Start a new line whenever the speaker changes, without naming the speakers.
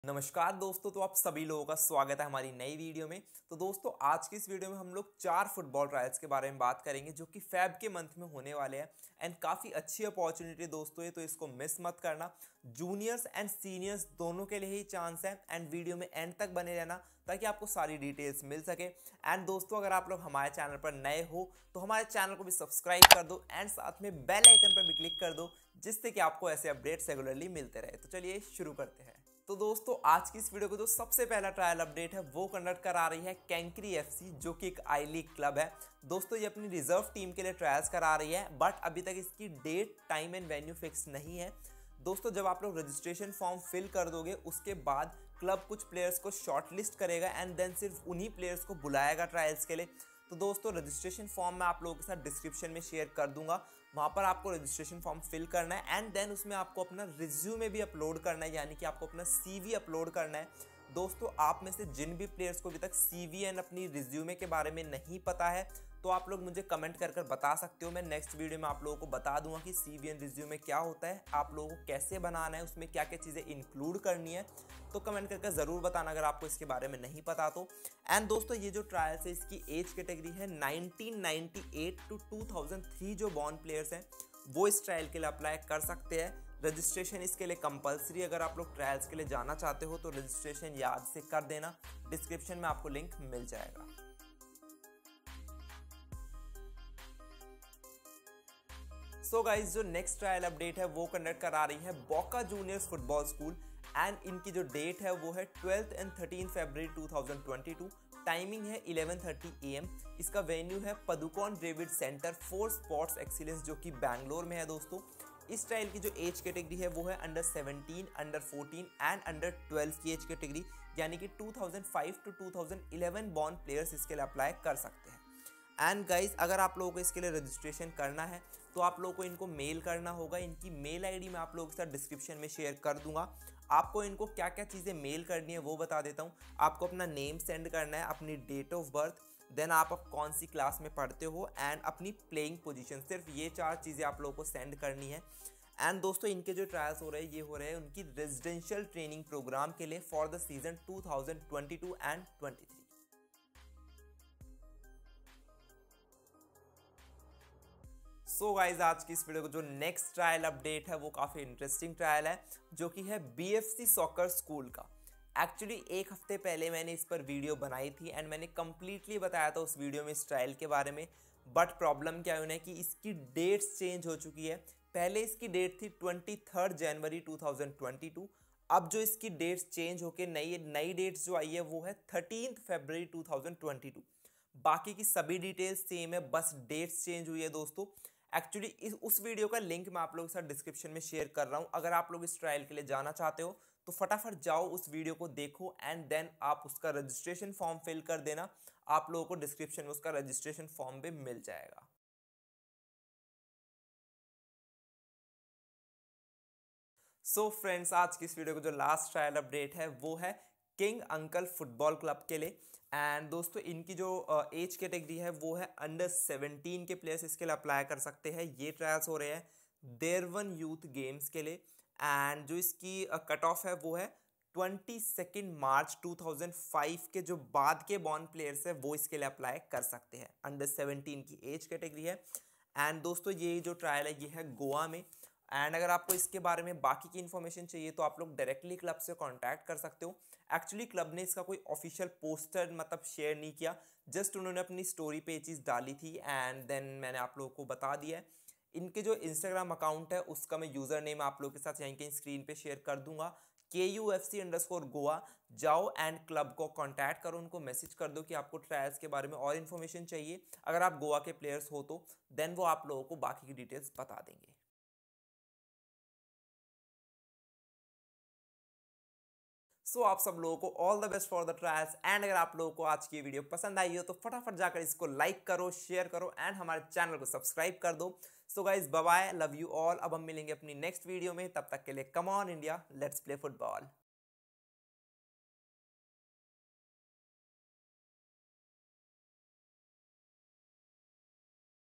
नमस्कार दोस्तों, तो आप सभी लोगों का स्वागत है हमारी नई वीडियो में। तो दोस्तों, आज की इस वीडियो में हम लोग 4 फुटबॉल ट्रायल्स के बारे में बात करेंगे जो कि फेब के मंथ में होने वाले हैं। एंड काफ़ी अच्छी अपॉर्चुनिटी दोस्तों है, तो इसको मिस मत करना। जूनियर्स एंड सीनियर्स दोनों के लिए ही चांस है। एंड वीडियो में एंड तक बने रहना ताकि आपको सारी डिटेल्स मिल सके। एंड दोस्तों, अगर आप लोग हमारे चैनल पर नए हो तो हमारे चैनल को भी सब्सक्राइब कर दो एंड साथ में बेल आइकन पर भी क्लिक कर दो, जिससे कि आपको ऐसे अपडेट्स रेगुलरली मिलते रहे। तो चलिए शुरू करते हैं। तो दोस्तों, आज की इस वीडियो को जो सबसे पहला ट्रायल अपडेट है वो कंडक्ट करा रही है कैंक्री एफसी, जो कि एक आई लीग क्लब है। दोस्तों, ये अपनी रिजर्व टीम के लिए ट्रायल्स करा रही है, बट अभी तक इसकी date, time and venue fix नहीं है। दोस्तों, जब आप लोग रजिस्ट्रेशन फॉर्म फिल कर दोगे उसके बाद क्लब कुछ प्लेयर्स को शॉर्टलिस्ट करेगा एंड देन सिर्फ उन्हीं प्लेयर्स को बुलाएगा ट्रायल्स के लिए। तो दोस्तों, रजिस्ट्रेशन फॉर्म मैं आप लोगों के साथ डिस्क्रिप्शन में शेयर कर दूंगा। वहाँ पर आपको रजिस्ट्रेशन फॉर्म फिल करना है एंड देन उसमें आपको अपना रिज्यूमे भी अपलोड करना है, यानी कि आपको अपना सीवी अपलोड करना है। दोस्तों, आप में से जिन भी प्लेयर्स को अभी तक सीवी एंड अपनी रिज्यूमे के बारे में नहीं पता है, तो आप लोग मुझे कमेंट कर बता सकते हो। मैं नेक्स्ट वीडियो में आप लोगों को बता दूंगा कि सीवी एंड रिज्यूमे क्या होता है, आप लोगों को कैसे बनाना है, उसमें क्या क्या चीज़ें इंक्लूड करनी है। तो कमेंट करके ज़रूर बताना अगर आपको इसके बारे में नहीं पता तो। एंड दोस्तों, ये जो ट्रायल्स है इसकी एज कैटेगरी है 1998 टू 2003। जो बॉर्न प्लेयर्स हैं वो इस ट्रायल के लिए अप्लाई कर सकते हैं। रजिस्ट्रेशन इसके लिए कंपलसरी। अगर आप लोग ट्रायल्स के लिए जाना चाहते हो तो रजिस्ट्रेशन याद से कर देना, डिस्क्रिप्शन में आपको लिंक मिल जाएगा। सो गाइज, जो नेक्स्ट ट्रायल अपडेट है वो कंडक्ट करा रही है Boca Juniors football school and इनकी जो डेट है वो है 12 एंड 13 फरवरी 2022। टाइमिंग है 11:30 AM। इसका वेन्यू है पदुकोन डेविड सेंटर फॉर स्पोर्ट्स एक्सीलेंस, जो कि बैंगलोर में है। दोस्तों, इस ट्रायल की जो एज कैटेगरी है वो है अंडर 17, अंडर 14 एंड अंडर 12 की एज कैटेगरी, यानी कि 2005 टू 2011 बॉर्न प्लेयर्स इसके लिए अप्लाई कर सकते हैं। एंड गाइज, अगर आप लोगों को इसके लिए रजिस्ट्रेशन करना है तो आप लोगों को इनको मेल करना होगा। इनकी मेल आईडी मैं आप लोगों के साथ डिस्क्रिप्शन में शेयर कर दूंगा। आपको इनको क्या क्या चीज़ें मेल करनी है वो बता देता हूँ। आपको अपना नेम सेंड करना है, अपनी डेट ऑफ बर्थ, देन आप कौन सी क्लास में पढ़ते हो एंड अपनी प्लेइंग पोजीशन। सिर्फ ये 4 चीज़ें आप लोगों को सेंड करनी है। एंड दोस्तों, इनके जो ट्रायल्स हो रहे हैं ये हो रहे हैं उनकी रेजिडेंशियल ट्रेनिंग प्रोग्राम के लिए for the season 2022 and 23। So guys, आज की इस वीडियो को जो नेक्स्ट ट्रायल अपडेट है वो काफ़ी इंटरेस्टिंग ट्रायल है, जो कि है BFC सॉकर स्कूल का। एक्चुअली एक हफ्ते पहले मैंने इस पर वीडियो बनाई थी एंड मैंने कंप्लीटली बताया था उस वीडियो में इस ट्रायल के बारे में। बट प्रॉब्लम क्या है कि इसकी डेट्स चेंज हो चुकी है। पहले इसकी डेट थी 23 जनवरी 2022। अब जो इसकी डेट्स चेंज होकर नई डेट्स जो आई है वो है 13 फरवरी 2022। बाकी की सभी डिटेल्स सेम है, बस डेट्स चेंज हुई है दोस्तों। एक्चुअली उस वीडियो का लिंक मैं आप लोगों के साथ डिस्क्रिप्शन में शेयर कर रहा हूँ। अगर आप लोग इस ट्रायल के लिए जाना चाहते हो तो फटाफट जाओ उस वीडियो को देखो एंड देन आप उसका रजिस्ट्रेशन फॉर्म फिल कर देना। आप लोगों को डिस्क्रिप्शन में उसका रजिस्ट्रेशन फॉर्म भी मिल जाएगा। सो फ्रेंड्स, आज की इस वीडियो को जो लास्ट ट्रायल अपडेट है वो है किंग अंकल फुटबॉल क्लब के लिए। एंड दोस्तों, इनकी जो एज कैटेगरी है वो है अंडर 17 के प्लेयर्स इसके लिए अप्लाई कर सकते हैं। ये ट्रायल्स हो रहे हैं देरवन यूथ गेम्स के लिए। एंड जो इसकी कट ऑफ है वो है 22 मार्च 2005 के जो बाद के बॉर्न प्लेयर्स है वो इसके लिए अप्लाई कर सकते हैं। अंडर 17 की एज कैटेगरी है। एंड दोस्तों, ये जो ट्रायल है ये है गोवा में। एंड अगर आपको इसके बारे में बाकी की इन्फॉर्मेशन चाहिए तो आप लोग डायरेक्टली क्लब से कांटेक्ट कर सकते हो। एक्चुअली क्लब ने इसका कोई ऑफिशियल पोस्टर मतलब शेयर नहीं किया, जस्ट उन्होंने अपनी स्टोरी पे ये चीज़ डाली थी एंड देन मैंने आप लोगों को बता दिया है। इनके जो इंस्टाग्राम अकाउंट है उसका मैं यूज़र नेम आप लोगों के साथ यहीं कहीं स्क्रीन पे शेयर कर दूंगा, KUFC_Goa। जाओ एंड क्लब को कांटेक्ट करो, उनको मैसेज कर दो कि आपको ट्रायल्स के बारे में और इन्फॉर्मेशन चाहिए। अगर आप गोवा के प्लेयर्स हो तो देन वो आप लोगों को बाकी की डिटेल्स बता देंगे। सो आप सब लोगों को all the best for the trials. And अगर आप लोगों को आज की वीडियो पसंद आई हो तो फटाफट जाकर इसको लाइक करो, शेयर करो एंड हमारे चैनल को सब्सक्राइब कर दो। So guys, bye bye, love you all. अब हम मिलेंगे अपनी नेक्स्ट वीडियो में, तब तक के लिए come on India, let's play football.